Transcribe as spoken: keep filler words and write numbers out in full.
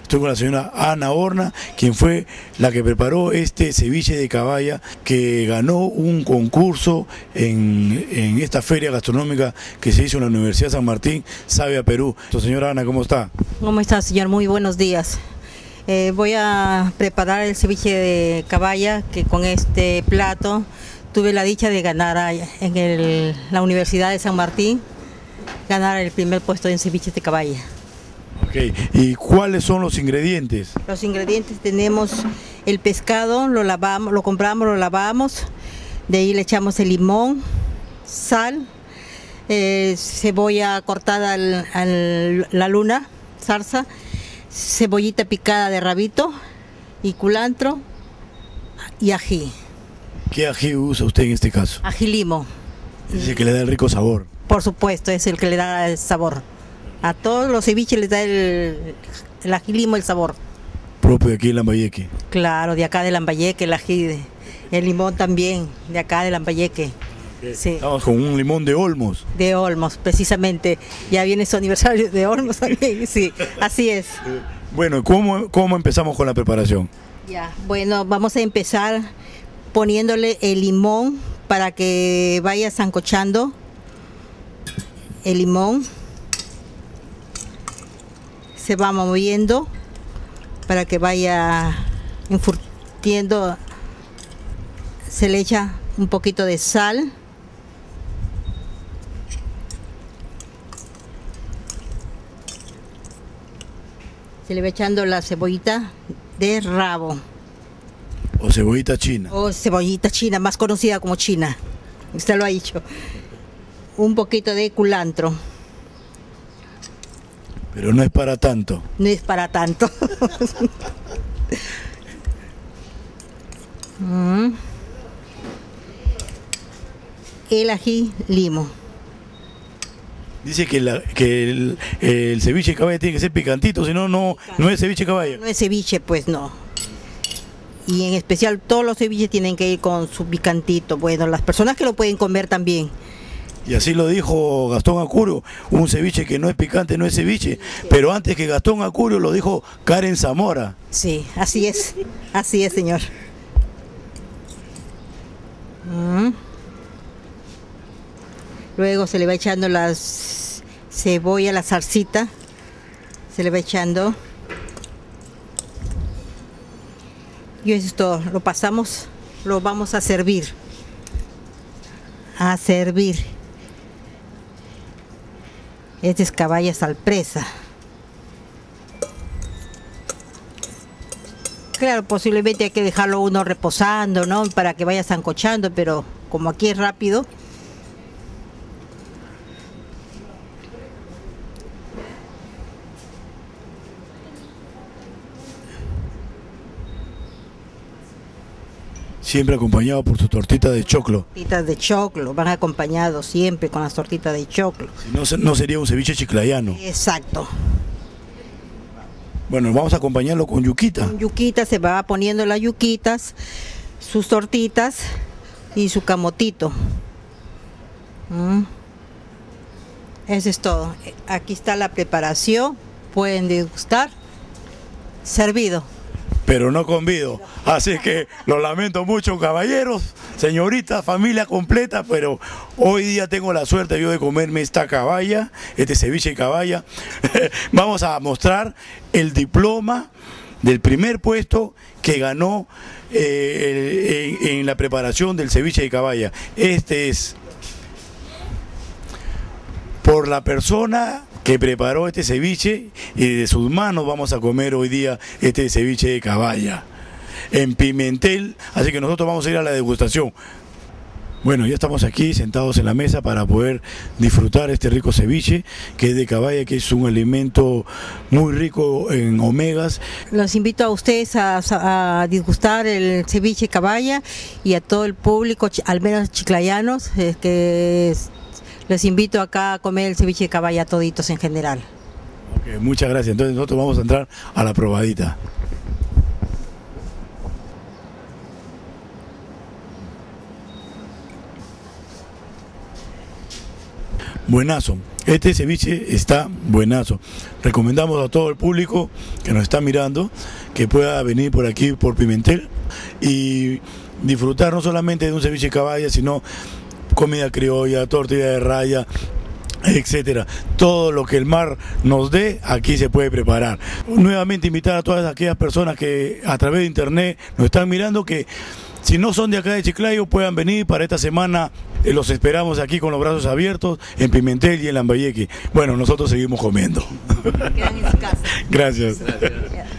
Estoy con la señora Ana Horna, quien fue la que preparó este ceviche de caballa, que ganó un concurso en, en esta feria gastronómica que se hizo en la Universidad San Martín, Savia, Perú. Entonces, señora Ana, ¿cómo está? ¿Cómo está, señor? Muy buenos días. Eh, voy a preparar el ceviche de caballa, que con este plato tuve la dicha de ganar en el, la Universidad de San Martín, ganar el primer puesto en ceviche de caballa. Ok, ¿y cuáles son los ingredientes? Los ingredientes: tenemos el pescado, lo lavamos, lo compramos, lo lavamos, de ahí le echamos el limón, sal, eh, cebolla cortada al, al, la luna, zarza, cebollita picada de rabito y culantro y ají. ¿Qué ají usa usted en este caso? Ají limo. Dice que le da el rico sabor. Por supuesto, es el que le da el sabor. A todos los ceviches les da el, el ají limo el sabor. Propio de aquí en Lambayeque. Claro, de acá de Lambayeque, el ají, de, el limón también, de acá de Lambayeque. Okay. Sí. Estamos con un limón de Olmos. De Olmos, precisamente. Ya viene su aniversario de Olmos también, sí, así es. Bueno, ¿cómo, cómo empezamos con la preparación? Ya, bueno, vamos a empezar poniéndole el limón para que vaya sancochando el limón. Se va moviendo para que vaya enfurtiendo. Se le echa un poquito de sal, se le va echando la cebollita de rabo o cebollita china, o cebollita china, más conocida como china, usted lo ha dicho. Un poquito de culantro. Pero no es para tanto. No es para tanto. mm. El ají limo. Dice que, la, que el, el ceviche de caballa tiene que ser picantito, si no, no, no es ceviche de caballa. No es ceviche, pues no. Y en especial todos los ceviches tienen que ir con su picantito. Bueno, las personas que lo pueden comer también. Y así lo dijo Gastón Acurio, un ceviche que no es picante, no es ceviche. Sí. Pero antes que Gastón Acurio lo dijo Karen Zamora. Sí, así es, así es, señor. Mm. Luego se le va echando la cebolla, la salsita, se le va echando. Y eso es todo, lo pasamos, lo vamos a servir. A servir. Este es caballa salpresa. Claro, posiblemente hay que dejarlo uno reposando, ¿no? Para que vaya sancochando, pero como aquí es rápido. Siempre acompañado por su tortita de choclo. Tortitas de choclo, van acompañados siempre con las tortitas de choclo. Si no, no sería un ceviche chiclayano. Exacto. Bueno, vamos a acompañarlo con yuquita. Con yuquita, se va poniendo las yuquitas, sus tortitas y su camotito. Mm. Eso es todo. Aquí está la preparación, pueden degustar. Servido. Pero no convido, así que lo lamento mucho, caballeros, señoritas, familia completa, pero hoy día tengo la suerte yo de comerme esta caballa, este ceviche de caballa. Vamos a mostrar el diploma del primer puesto que ganó eh, en, en la preparación del ceviche de caballa. Este es por la persona que preparó este ceviche, y de sus manos vamos a comer hoy día este ceviche de caballa en Pimentel, así que nosotros vamos a ir a la degustación. Bueno, ya estamos aquí sentados en la mesa para poder disfrutar este rico ceviche que es de caballa, que es un alimento muy rico en omegas. Los invito a ustedes a, a disgustar el ceviche de caballa y a todo el público, al menos chiclayanos, eh, que es, les invito acá a comer el ceviche de caballa toditos en general. Okay, muchas gracias. Entonces nosotros vamos a entrar a la probadita. buenazo. Este ceviche está buenazo. Recomendamos a todo el público que nos está mirando que pueda venir por aquí, por Pimentel, y disfrutar no solamente de un ceviche de caballa, sino comida criolla, tortilla de raya, etcétera. Todo lo que el mar nos dé, aquí se puede preparar. Nuevamente invitar a todas aquellas personas que a través de internet nos están mirando, que si no son de acá de Chiclayo puedan venir para esta semana. Eh, los esperamos aquí con los brazos abiertos en Pimentel y en Lambayeque. Bueno, nosotros seguimos comiendo. Quedan en su casa. Gracias. Gracias.